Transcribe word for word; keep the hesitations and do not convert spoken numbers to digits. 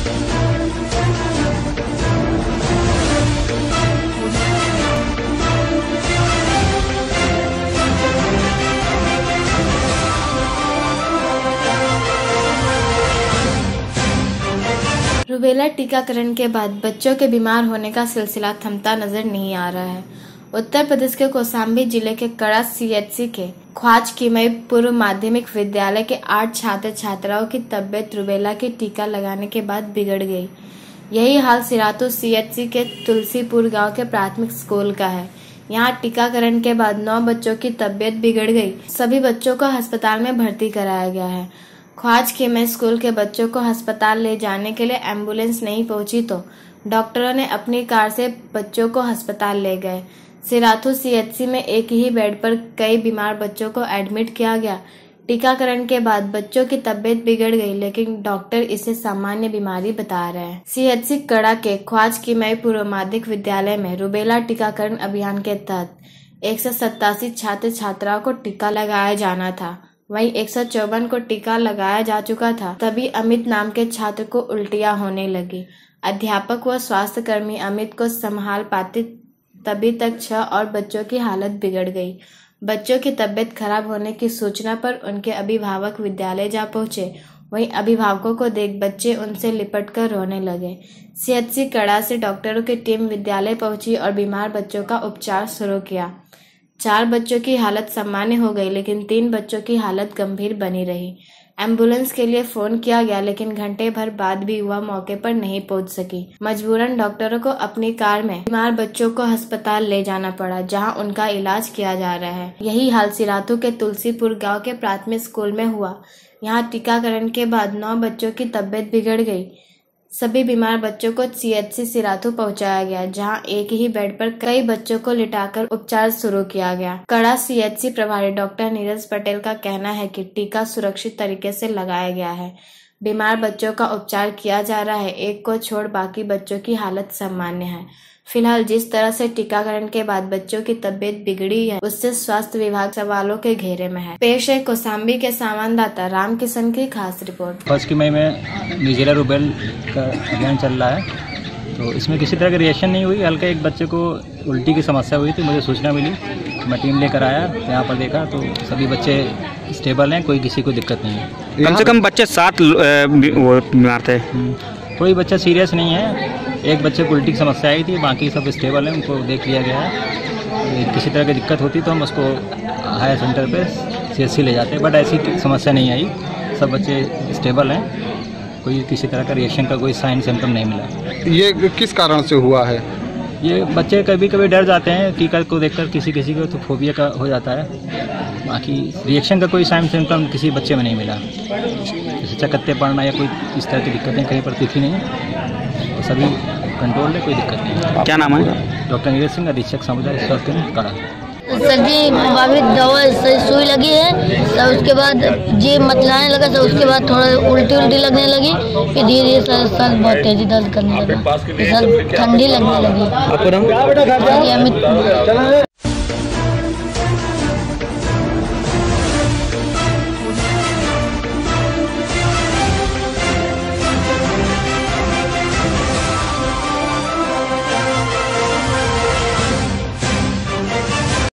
Rubella टीकाकरण के बाद बच्चों के बीमार होने का सिलसिला थमता नजर नहीं आ रहा है। उत्तर प्रदेश के कौशाम्बी जिले के कड़ा सीएचसी के ख्वाज कीमई पूर्व माध्यमिक विद्यालय के आठ छात्र छात्राओं की तबियत रूबेला के टीका लगाने के बाद बिगड़ गई। यही हाल सिराथू सीएचसी के तुलसीपुर गांव के प्राथमिक स्कूल का है। यहां टीकाकरण के बाद नौ बच्चों की तबियत बिगड़ गई। सभी बच्चों को अस्पताल में भर्ती कराया गया है। ख्वाज कीमई स्कूल के बच्चों को अस्पताल ले जाने के लिए एम्बुलेंस नहीं पहुंची तो डॉक्टरों ने अपनी कार से बच्चों को अस्पताल ले गए। सिराथू सीएचसी में एक ही बेड पर कई बीमार बच्चों को एडमिट किया गया। टीकाकरण के बाद बच्चों की तबियत बिगड़ गई, लेकिन डॉक्टर इसे सामान्य बीमारी बता रहे हैं। सीएचसी कड़ा के ख्वाज कीमई पूर्व माध्यमिक विद्यालय में रूबेला टीकाकरण अभियान के तहत एक सौ सत्तासी छात्र छात्राओं को टीका लगाया जाना था। वहीं एक सौ चौवन को टीका लगाया जा चुका था। तभी अमित नाम के छात्र को उल्टियां होने लगी। अध्यापक व स्वास्थ्य कर्मी अमित को संभाल पाते तभी तक छह और बच्चों की हालत बिगड़ गई। बच्चों की तबियत खराब होने की सूचना पर उनके अभिभावक विद्यालय जा पहुंचे। वहीं अभिभावकों को देख बच्चे उनसे लिपटकर रोने लगे। सीएचसी कड़ा से डॉक्टरों की टीम विद्यालय पहुंची और बीमार बच्चों का उपचार शुरू किया। चार बच्चों की हालत सामान्य हो गई, लेकिन तीन बच्चों की हालत गंभीर बनी रही। एम्बुलेंस के लिए फोन किया गया, लेकिन घंटे भर बाद भी वह मौके पर नहीं पहुंच सकी। मजबूरन डॉक्टरों को अपनी कार में बीमार बच्चों को अस्पताल ले जाना पड़ा, जहां उनका इलाज किया जा रहा है। यही हाल सिराथू के तुलसीपुर गांव के प्राथमिक स्कूल में हुआ। यहां टीकाकरण के बाद नौ बच्चों की तबियत बिगड़ गई। सभी बीमार बच्चों को सीएचसी सिराथू पहुंचाया गया, जहां एक ही बेड पर कई बच्चों को लिटाकर उपचार शुरू किया गया। कड़ा सीएचसी प्रभारी डॉक्टर नीरज पटेल का कहना है कि टीका सुरक्षित तरीके से लगाया गया है। बीमार बच्चों का उपचार किया जा रहा है। एक को छोड़ बाकी बच्चों की हालत सामान्य है। फिलहाल जिस तरह से टीकाकरण के बाद बच्चों की तबियत बिगड़ी है, उससे स्वास्थ्य विभाग सवालों के घेरे में है। पेश है कौशाम्बी के संवाददाता राम किशन की खास रिपोर्ट। ख्वाज कीमई में नीजेला रूबेल का अभियान चल रहा है, तो इसमें किसी तरह की रिएक्शन नहीं हुई। हल्का एक बच्चे को उल्टी की समस्या हुई थी, मुझे सूचना मिली, मैं टीम लेकर आया, यहाँ पर देखा तो सभी बच्चे स्टेबल हैं, कोई किसी को दिक्कत नहीं है। कम से कम बच्चे सात बीमार थे, कोई बच्चा सीरियस नहीं है। एक बच्चे को उल्टी की समस्या आई थी, बाकी सब स्टेबल हैं, उनको देख लिया गया है। किसी तरह की दिक्कत होती तो हम उसको हायर सेंटर पे सीएचसी ले जाते हैं, बट ऐसी समस्या नहीं आई। सब बच्चे स्टेबल हैं, कोई किसी तरह का रिएक्शन का कोई साइन सिम्टम नहीं मिला। ये किस कारण से हुआ है? ये बच्चे कभी कभी डर जाते हैं टीका को देखकर, किसी किसी को तो फोबिया का हो जाता है। बाकी रिएक्शन का कोई साइन सिम्टम किसी बच्चे में नहीं मिला। जैसे चकत्ते पड़ना या कोई इस तरह की दिक्कतें कहीं पर दिखी नहीं, तो सभी कंट्रोल है, कोई दिक्कत नहीं। क्या नाम है? डॉक्टर नीरज सिंह, अधीक्षक समुदाय स्वास्थ्य केंद्र कड़ा। सर जी मुताबिक दवा से सुई लगी है, तो उसके बाद जी मतलाने लगा, तो उसके बाद थोड़ा उल्टी उल्टी लगने लगी, फिर धीरे धीरे सर सर बहुत तेजी दर्द करने लगा, सर ठंडी लगने लगी। आपको नाम? अमित।